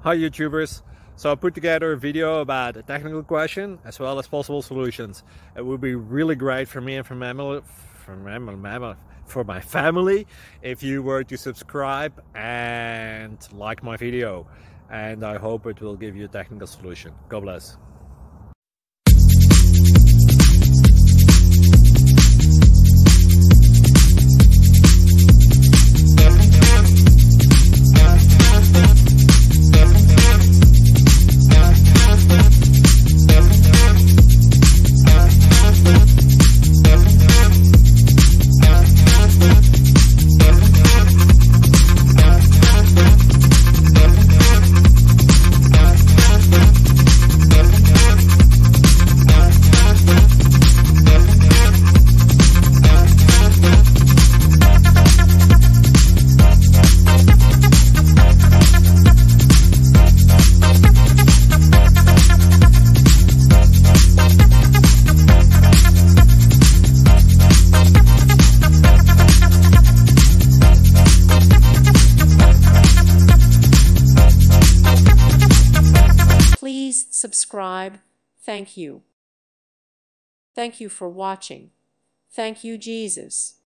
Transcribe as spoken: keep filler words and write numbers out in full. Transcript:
Hi YouTubers. So I put together a video about a technical question as well as possible solutions. It would be really great for me and for my for for my family if you were to subscribe and like my video, and I hope it will give you a technical solution. God bless. Please subscribe. Thank you. Thank you for watching. Thank you, Jesus.